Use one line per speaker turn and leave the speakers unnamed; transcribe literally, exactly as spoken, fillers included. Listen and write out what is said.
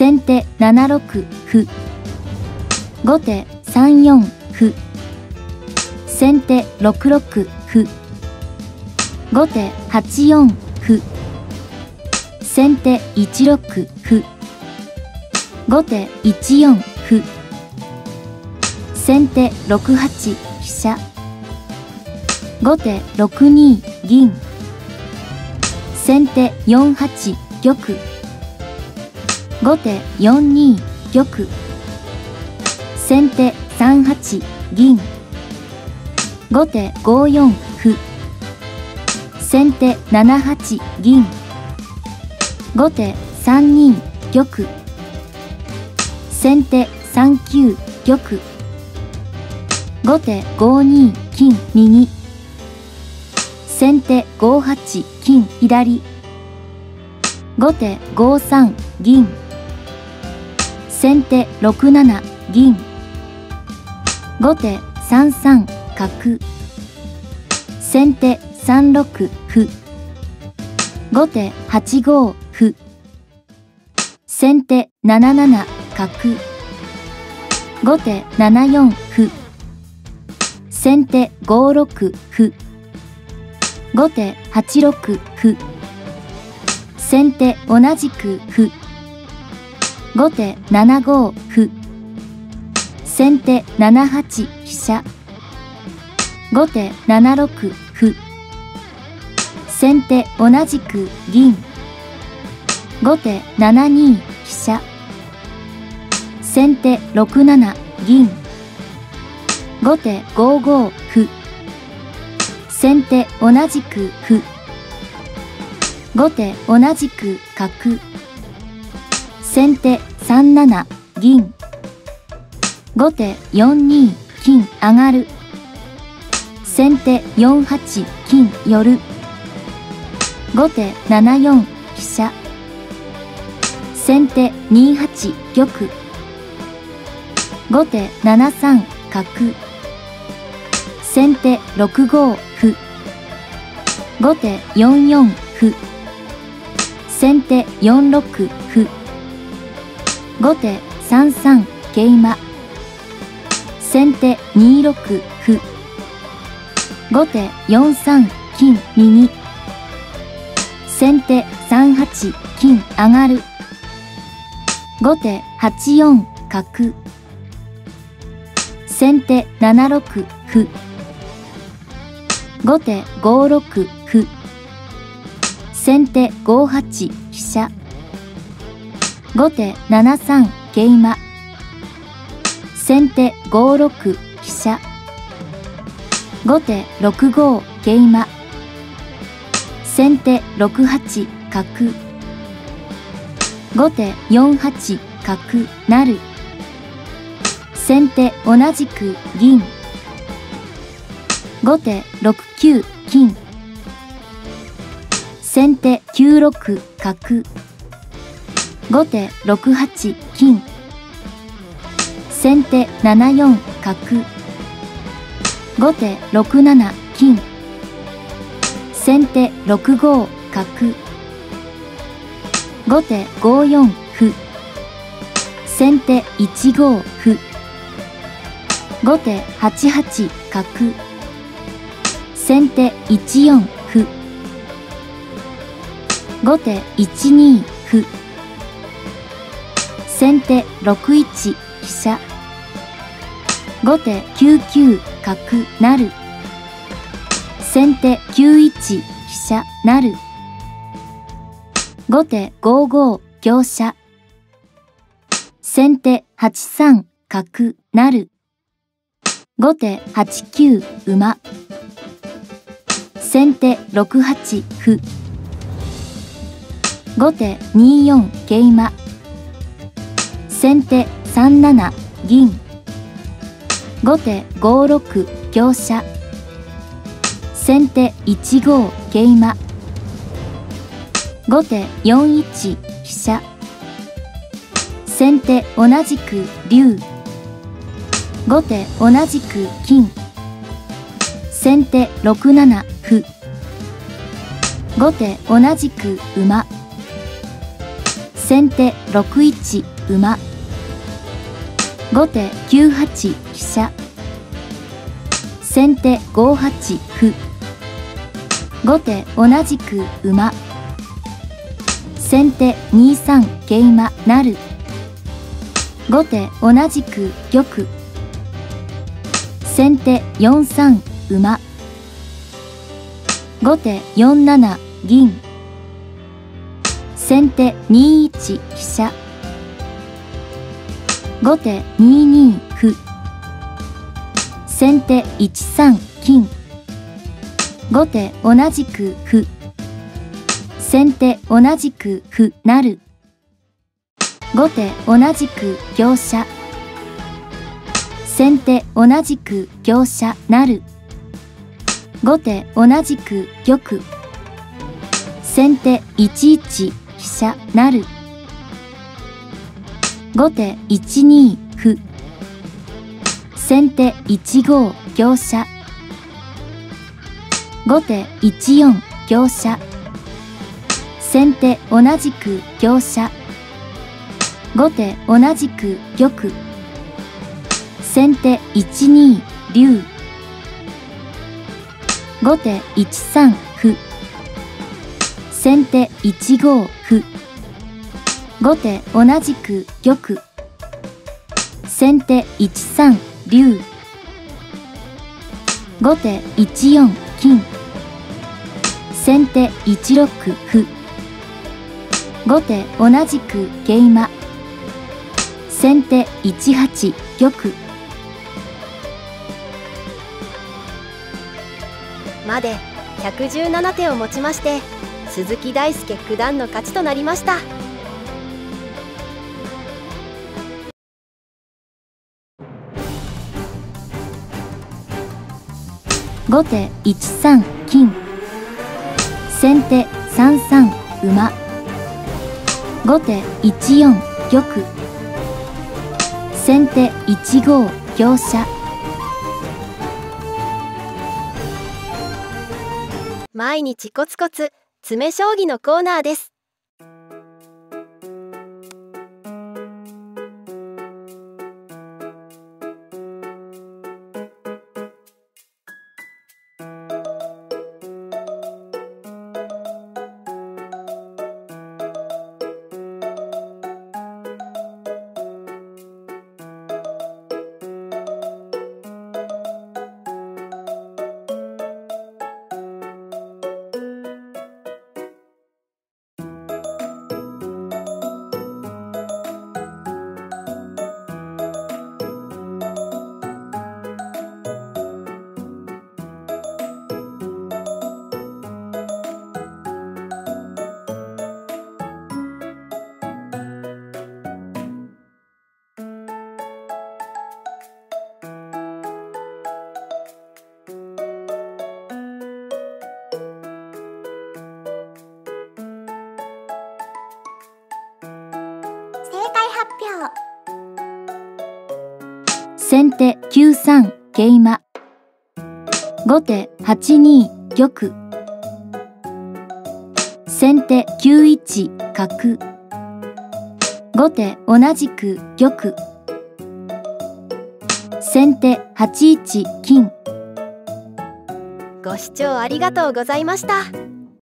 先手ななろく歩。後手さんよん歩。先手ろくろく歩。後手はちよん歩。先手いちろく歩。後手いちよん歩。先手ろくはち飛車。後手ろくに銀。先手よんはち玉。後手よんに玉。先手さんはち銀。後手ごよん歩。先手ななはち銀。後手さんに玉。先手さんきゅう玉。後手ごに金右。先手ごはち金左。後手ごさん銀。先手ろくなな銀。後手さんさん角。先手さんろく歩。後手はちご歩。先手なななな角。後手ななよん歩。先手ごろく歩。後手はちろく歩。先手同じく歩。後手ななご歩。先手ななはち飛車。後手ななろく歩。先手同じく銀。後手ななに飛車。先手ろくなな銀。後手ごご歩。先手同じく歩。後手同じく角。先手さんなな銀。後手よんに金上がる。先手よんはち金寄る。後手ななよん飛車。先手にはち玉。後手ななさん角。先手ろくご歩。後手よんよん歩。先手よんろく歩。後手さんさん桂馬。先手にろく歩。後手よんさん金右。先手さんはち金上がる。後手はちよん角。先手ななろく歩。後手ごろく歩。先手ごはち飛車。後手ななさん桂馬。先手ごろく飛車。後手ろくご桂馬。先手ろくはち角。後手よんはち角成。先手同じく銀。後手ろくきゅう金。先手きゅうろく角。後手ろくはち金。先手ななよん角。後手ろくなな金。先手ろくご角。後手ごよん歩。先手いちご歩。後手はちはち角。先手いちよん歩。後手いちに歩。先手ろくいち飛車。後手きゅうきゅう角成。先手きゅういち飛車成。後手ごご香車。先手はちさん角成。後手はちきゅう馬。先手ろくはち歩。後手によん桂馬。先手さんなな銀。後手ごろく香車。先手いちご桂馬。後手よんいち飛車。先手同じく竜。後手同じく金。先手ろくなな歩。後手同じく馬。先手ろくいち馬。後手きゅうはち飛車。先手ごはち歩。後手同じく馬。先手にさん桂馬成。後手同じく玉。先手よんさん馬。後手よんなな銀。先手にいち飛車。後手にに歩。先手いちさん金。後手同じく歩。先手同じく歩成。後手同じく香車。先手同じく香車成。後手同じく玉。先手いちいち飛車成。後手いちに歩。先手いちご香車。後手いちよん香車。先手同じく香車。後手同じく玉。先手いちに竜。後手いちさん歩。先手いちご歩。後手同じく玉。先手いちさん竜。後手いちよん金。先手いちろく歩。後手同じく桂馬。先手いちはち玉。
までひゃくじゅうなな手をもちまして鈴木大輔九段の勝ちとなりました。
後手いちさん金。先手さんさん馬。後手いちよん玉。先手いちご香車。
毎日コツコツ詰将棋のコーナーです。
先手きゅうさん桂馬。後手はちに玉。先手きゅういち角。後手同じく玉。先手はちいち金。
ご視聴ありがとうございました。